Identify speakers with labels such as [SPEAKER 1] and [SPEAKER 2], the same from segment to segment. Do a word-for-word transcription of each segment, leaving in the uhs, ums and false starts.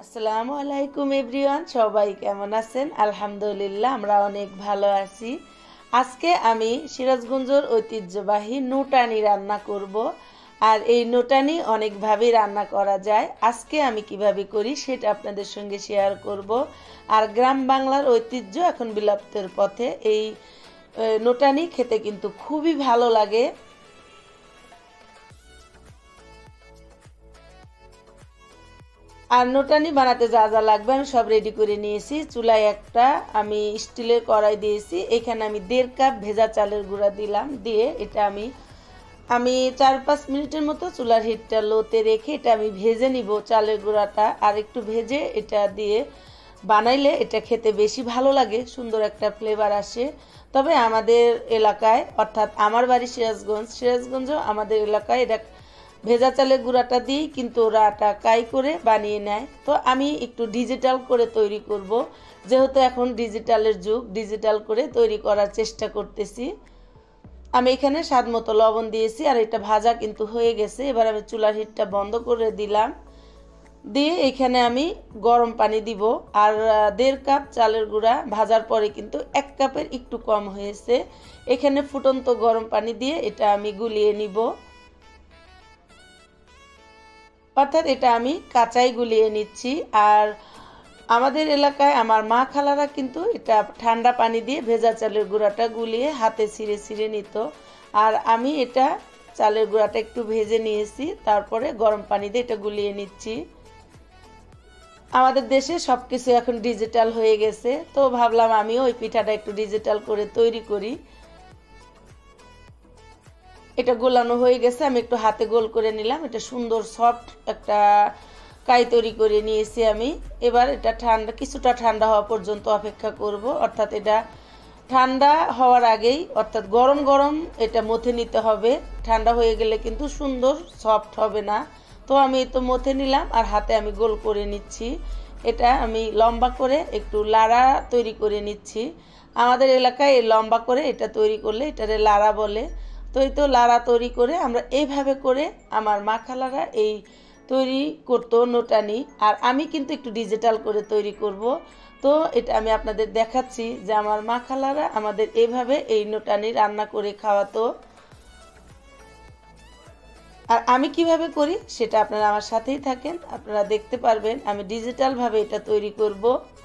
[SPEAKER 1] আসসালামু আলাইকুম এভরিওয়ান, সবাই কেমন আছেন? আলহামদুলিল্লাহ আমরা অনেক ভালো আছি। আজকে আমি সিরাজগঞ্জের ঐতিহ্যবাহী নোটানি রান্না করব। আর এই নোটানি অনেকভাবে রান্না করা যায়। আজকে আমি কিভাবে করি সেটা আপনাদের সঙ্গে শেয়ার করব। আর গ্রাম বাংলার ঐতিহ্য এখন বিলুপ্তের পথে। এই নোটানি খেতে কিন্তু খুবই ভালো লাগে। আর নোটানি বানাতে যা যা লাগবে আমি সব রেডি করে নিয়েছি। চুলায় একটা আমি স্টিলের কড়াই দিয়েছি। এখানে আমি দেড় কাপ ভেজা চালের গুঁড়া দিলাম। দিয়ে এটা আমি আমি চার পাঁচ মিনিটের মতো চুলার হিটটা লোতে রেখে এটা আমি ভেজে নিব চালের গুঁড়াটা। আর একটু ভেজে এটা দিয়ে বানাইলে এটা খেতে বেশি ভালো লাগে, সুন্দর একটা ফ্লেভার আসে। তবে আমাদের এলাকায়, অর্থাৎ আমার বাড়ি সিরাজগঞ্জ, সিরাজগঞ্জও আমাদের এলাকায় এটা ভেজা চালের গুঁড়াটা দিয়েই কিন্তু ওরা আটা কাই করে বানিয়ে নেয়। তো আমি একটু ডিজিটাল করে তৈরি করব, যেহেতু এখন ডিজিটালের যুগ, ডিজিটাল করে তৈরি করার চেষ্টা করতেছি। আমি এখানে স্বাদ মতো লবণ দিয়েছি। আর এটা ভাজা কিন্তু হয়ে গেছে। এবার আমি চুলার হিটটা বন্ধ করে দিলাম। দিয়ে এখানে আমি গরম পানি দিব। আর দেড় কাপ চালের গুঁড়া ভাজার পরে কিন্তু এক কাপের একটু কম হয়েছে। এখানে ফুটন্ত গরম পানি দিয়ে এটা আমি গুলিয়ে নিব। অর্থাৎ এটা আমি কাঁচাই গুলিয়ে নিচ্ছি। আর আমাদের এলাকায় আমার মা খালারা কিন্তু এটা ঠান্ডা পানি দিয়ে ভেজা চালের গুঁড়াটা গুলিয়ে হাতে ছিঁড়ে ছিঁড়ে নিত। আর আমি এটা চালের গুঁড়াটা একটু ভেজে নিয়েছি, তারপরে গরম পানি দিয়ে এটা গুলিয়ে নিচ্ছি। আমাদের দেশে সব কিছু এখন ডিজিটাল হয়ে গেছে, তো ভাবলাম আমিও ওই পিঠাটা একটু ডিজিটাল করে তৈরি করি। এটা গোলানো হয়ে গেছে, আমি একটু হাতে গোল করে নিলাম। এটা সুন্দর সফট একটা কাই তৈরি করে নিয়েছি আমি। এবার এটা ঠান্ডা, কিছুটা ঠান্ডা হওয়া পর্যন্ত অপেক্ষা করব। অর্থাৎ এটা ঠান্ডা হওয়ার আগেই, অর্থাৎ গরম গরম এটা মথে নিতে হবে। ঠান্ডা হয়ে গেলে কিন্তু সুন্দর সফট হবে না। তো আমি তো মথে নিলাম আর হাতে আমি গোল করে নিচ্ছি। এটা আমি লম্বা করে একটু লাড়া তৈরি করে নিচ্ছি। আমাদের এলাকায় লম্বা করে এটা তৈরি করলে এটারে লাড়া বলে। তো এই তো লাড়া তৈরি করে আমরা এইভাবে করে আমার মা খালারা এই তৈরি করতো নোটানি। আর আমি কিন্তু একটু ডিজিটাল করে তৈরি করব। তো এটা আমি আপনাদের দেখাচ্ছি যে আমার মা খালারা আমাদের এইভাবে এই নোটানি রান্না করে খাওয়াতো। আর আমি কিভাবে করি সেটা আপনারা আমার সাথেই থাকেন, আপনারা দেখতে পারবেন। আমি ডিজিটালভাবে এটা তৈরি করব।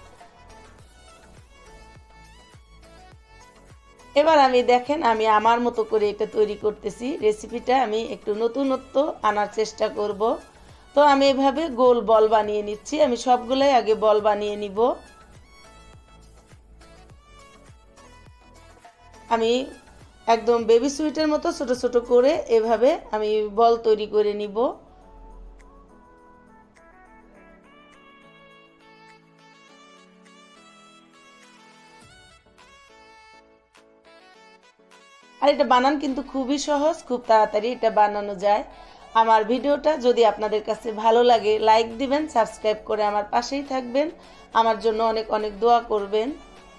[SPEAKER 1] এবার আমি দেখেন আমি আমার মতো করে এটা তৈরি করতেছি। রেসিপিটা আমি একটু নতুনত্ব আনার চেষ্টা করব। তো আমি এভাবে গোল বল বানিয়ে নিচ্ছি। আমি সবগুলাই আগে বল বানিয়ে নিব। আমি একদম বেবি সুইটের মতো ছোট ছোট করে এভাবে আমি বল তৈরি করে নিব। আর এটা বানান কিন্তু খুবই সহজ, খুব তাড়াতাড়ি এটা বানানো যায়। আমার ভিডিওটা যদি আপনাদের কাছে ভালো লাগে লাইক দিবেন, সাবস্ক্রাইব করে আমার পাশেই থাকবেন, আমার জন্য অনেক অনেক দোয়া করবেন।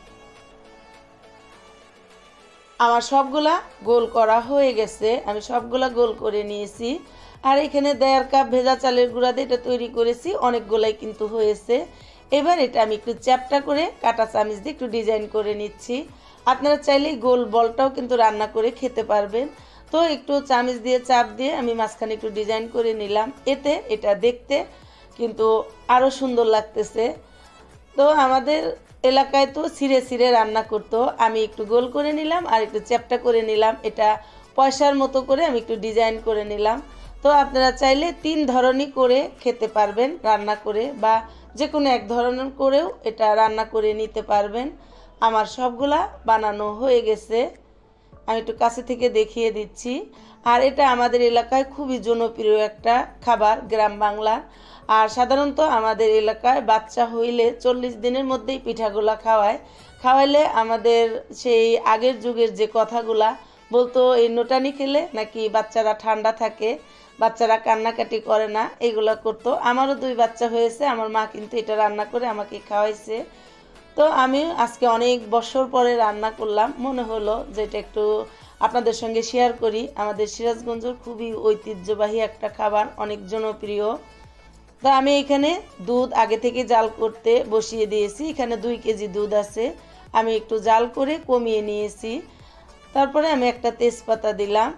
[SPEAKER 1] আমার সবগুলা গোল করা হয়ে গেছে, আমি সবগুলা গোল করে নিয়েছি। আর এখানে দেড় কাপ ভেজা চালের গুঁড়া দিয়ে এটা তৈরি করেছি, অনেকগুলাই কিন্তু হয়েছে। এবার এটা আমি একটু চ্যাপটা করে কাঁটা চামচ দিয়ে একটু ডিজাইন করে নিচ্ছি। আপনারা চাইলে গোল বলটাও কিন্তু রান্না করে খেতে পারবেন। তো একটু চামচ দিয়ে চাপ দিয়ে আমি মাঝখানে একটু ডিজাইন করে নিলাম। এতে এটা দেখতে কিন্তু আরও সুন্দর লাগতেছে। তো আমাদের এলাকায় তো ছিঁড়ে ছিঁড়ে রান্না করতো, আমি একটু গোল করে নিলাম আর একটু চ্যাপটা করে নিলাম। এটা পয়সার মতো করে আমি একটু ডিজাইন করে নিলাম। তো আপনারা চাইলে তিন ধরনই করে খেতে পারবেন রান্না করে, বা যে কোনো এক ধরনের করেও এটা রান্না করে নিতে পারবেন। আমার সবগুলা বানানো হয়ে গেছে, আমি একটু কাছে থেকে দেখিয়ে দিচ্ছি। আর এটা আমাদের এলাকায় খুবই জনপ্রিয় একটা খাবার গ্রাম বাংলার। আর সাধারণত আমাদের এলাকায় বাচ্চা হইলে চল্লিশ দিনের মধ্যেই পিঠাগুলা খাওয়ায়। খাওয়াইলে আমাদের সেই আগের যুগের যে কথাগুলা বলতো, এই নোটানি খেলে নাকি বাচ্চারা ঠান্ডা থাকে, বাচ্চারা কান্নাকাটি করে না, এগুলো করতো। আমারও দুই বাচ্চা হয়েছে, আমার মা কিন্তু এটা রান্না করে আমাকে খাওয়াইছে। তো আমি আজকে অনেক বছর পরে রান্না করলাম, মনে হলো যে এটা একটু আপনাদের সঙ্গে শেয়ার করি। আমাদের সিরাজগঞ্জের খুবই ঐতিহ্যবাহী একটা খাবার, অনেক জনপ্রিয়। তো আমি এখানে দুধ আগে থেকে জাল করতে বসিয়ে দিয়েছি। এখানে দুই কেজি দুধ আছে, আমি একটু জাল করে কমিয়ে নিয়েছি। তারপরে আমি একটা তেজপাতা দিলাম,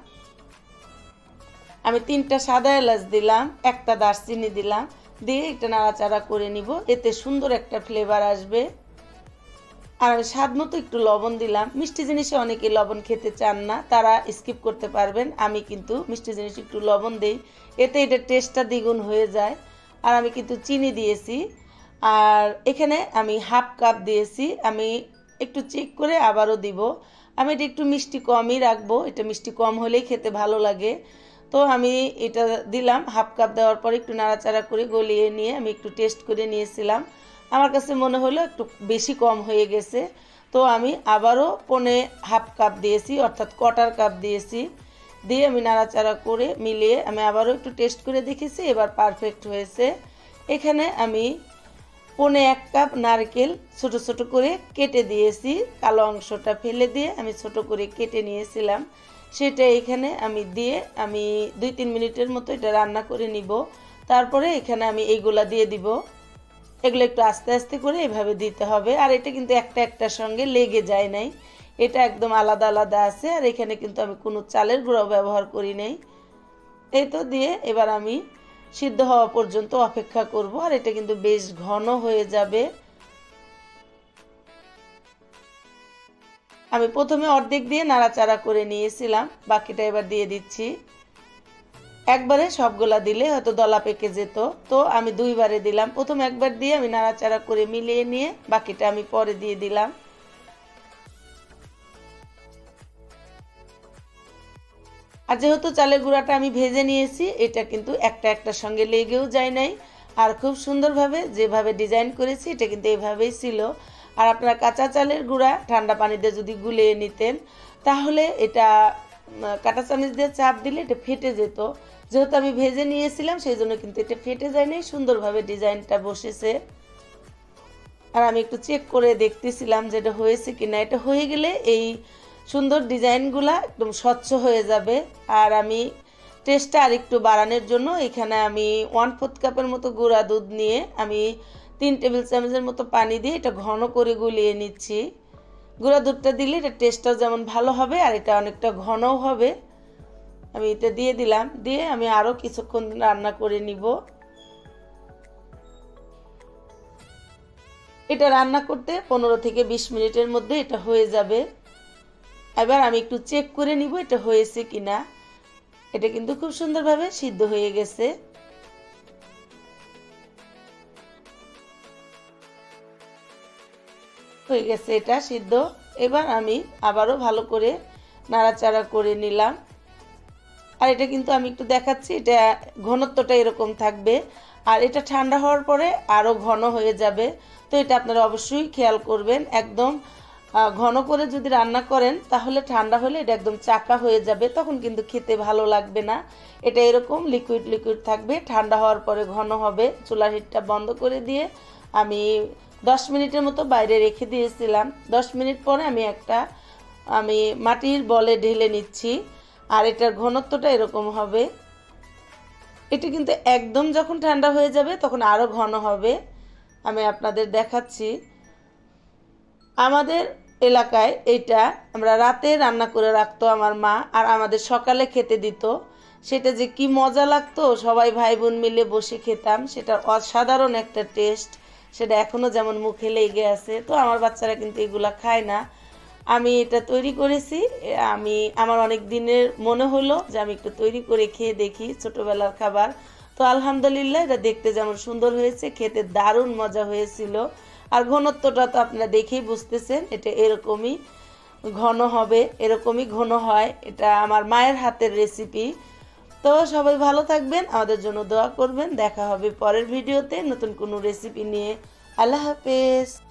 [SPEAKER 1] আমি তিনটা সাদা এলাচ দিলাম, একটা দারচিনি দিলাম, দিয়ে একটা নাড়াচাড়া করে নিব, এতে সুন্দর একটা ফ্লেভার আসবে। আর আমি স্বাদ মতো একটু লবণ দিলাম। মিষ্টি জিনিসে অনেকে লবণ খেতে চান না, তারা স্কিপ করতে পারবেন। আমি কিন্তু মিষ্টি জিনিস একটু লবণ দিই, এতে এটা টেস্টটা দ্বিগুণ হয়ে যায়। আর আমি কিন্তু চিনি দিয়েছি। আর এখানে আমি হাফ কাপ দিয়েছি, আমি একটু চেক করে আবারও দিব। আমি এটা একটু মিষ্টি কমই রাখবো, এটা মিষ্টি কম হলেই খেতে ভালো লাগে। তো আমি এটা দিলাম, হাফ কাপ দেওয়ার পর একটু নাড়াচাড়া করে গলিয়ে নিয়ে আমি একটু টেস্ট করে নিয়েছিলাম। আমার কাছে মনে হলো একটু বেশি কম হয়ে গেছে, তো আমি আবারও পৌনে হাফ কাপ দিয়েছি, অর্থাৎ কোয়ার্টার কাপ দিয়েছি। দিয়ে আমি নাড়াচাড়া করে মিলিয়ে আমি আবারও একটু টেস্ট করে দেখেছি, এবার পারফেক্ট হয়েছে। এখানে আমি পৌনে এক কাপ নারকেল ছোট ছোট করে কেটে দিয়েছি, কালো অংশটা ফেলে দিয়ে আমি ছোট করে কেটে নিয়েছিলাম, সেটা এখানে আমি দিয়ে আমি দুই তিন মিনিটের মতো এটা রান্না করে নিব। তারপরে এখানে আমি এইগুলা দিয়ে দিব। এগুলো একটু আস্তে আস্তে করে এভাবে দিতে হবে। আর এটা কিন্তু একটা একটার সঙ্গে লেগে যায় নাই, এটা একদম আলাদা আলাদা আছে। আর এখানে কিন্তু আমি কোনো চালের গুঁড়ো ব্যবহার করি নাই। এই তো দিয়ে এবার আমি সিদ্ধ হওয়া পর্যন্ত অপেক্ষা করব। আর এটা কিন্তু বেশ ঘন হয়ে যাবে। আমি প্রথমে অর্ধেক দিয়ে নাড়াচাড়া করে নিয়েছিলাম, বাকিটা এবার দিয়ে দিচ্ছি। একবারে সবগুলা দিলে হয়তো দলা পেকে যেত, তো আমি দুইবারে দিলাম। প্রথম একবার দিয়ে আমি নাড়াচাড়া করে মিলিয়ে নিয়ে বাকিটা আমি পরে দিয়ে দিলাম। আর যেহেতু চালের গুঁড়াটা আমি ভেজে নিয়েছি, এটা কিন্তু একটা একটার সঙ্গে লেগেও যায় নাই। আর খুব সুন্দরভাবে যেভাবে ডিজাইন করেছি এটা কিন্তু এইভাবেই ছিল। আর আপনারা কাঁচা চালের গুঁড়া ঠান্ডা পানিতে যদি গুলিয়ে নিতেন, তাহলে এটা কাঁটা চামচ দিয়ে চাপ দিলে এটা ফেটে যেত। যেহেতু আমি ভেজে নিয়েছিলাম সেই জন্য কিন্তু এটা ফেটে যায়নি, সুন্দরভাবে ডিজাইনটা বসেছে। আর আমি একটু চেক করে দেখতেছিলাম যে এটা হয়েছে কিনা। এটা হয়ে গেলে এই সুন্দর ডিজাইনগুলা একদম স্বচ্ছ হয়ে যাবে। আর আমি টেস্টটা আর একটু বাড়ানোর জন্য এখানে আমি ওয়ান ফোর্থ কাপের মতো গুঁড়া দুধ নিয়ে আমি তিন টেবিল চামচের মতো পানি দিয়ে এটা ঘন করে গুলিয়ে নিচ্ছি। গুঁড়া দুধটা দিলে এটা টেস্টটাও যেমন ভালো হবে আর এটা অনেকটা ঘনও হবে। আমি এটা দিয়ে দিলাম, দিয়ে আমি আরও কিছুক্ষণ রান্না করে নিব। এটা রান্না করতে পনেরো থেকে বিশ মিনিটের মধ্যে এটা হয়ে যাবে। এবার আমি একটু চেক করে নিব এটা হয়েছে কিনা। এটা কিন্তু খুব সুন্দরভাবে সিদ্ধ হয়ে গেছে। হয়ে গেছে এটা সিদ্ধ। এবার আমি আবারও ভালো করে নাড়াচাড়া করে নিলাম। আর এটা কিন্তু আমি একটু দেখাচ্ছি, এটা ঘনত্বটা এরকম থাকবে। আর এটা ঠান্ডা হওয়ার পরে আরও ঘন হয়ে যাবে, তো এটা আপনারা অবশ্যই খেয়াল করবেন। একদম ঘন করে যদি রান্না করেন তাহলে ঠান্ডা হলে এটা একদম চাকা হয়ে যাবে, তখন কিন্তু খেতে ভালো লাগবে না। এটা এরকম লিকুইড লিকুইড থাকবে, ঠান্ডা হওয়ার পরে ঘন হবে। চুলার হিটটা বন্ধ করে দিয়ে আমি দশ মিনিটের মতো বাইরে রেখে দিয়েছিলাম। দশ মিনিট পরে আমি একটা আমি মাটির বলে ঢেলে নিচ্ছি। আর এটার ঘনত্বটা এরকম হবে। এটা কিন্তু একদম যখন ঠান্ডা হয়ে যাবে তখন আরও ঘন হবে। আমি আপনাদের দেখাচ্ছি। আমাদের এলাকায় এটা আমরা রাতে রান্না করে রাখতো আমার মা, আর আমাদের সকালে খেতে দিত। সেটা যে কি মজা লাগতো, সবাই ভাই বোন মিলে বসে খেতাম। সেটা অসাধারণ একটা টেস্ট, সেটা এখনও যেমন মুখে লেগে আছে। তো আমার বাচ্চারা কিন্তু এগুলা খায় না। আমি এটা তৈরি করেছি, আমি আমার অনেক দিনের মনে হলো যে আমি একটু তৈরি করে খেয়ে দেখি, ছোটোবেলার খাবার। তো আলহামদুলিল্লাহ এটা দেখতে যেমন সুন্দর হয়েছে, খেতে দারুণ মজা হয়েছিল। আর ঘনত্বটা তো আপনারা দেখেই বুঝতেছেন, এটা এরকমই ঘন হবে, এরকমই ঘন হয়। এটা আমার মায়ের হাতের রেসিপি। তো সবাই ভালো থাকবেন, আমাদের জন্য দোয়া করবেন। দেখা হবে পরের ভিডিওতে নতুন কোনো রেসিপি নিয়ে। আল্লাহ হাফেজ।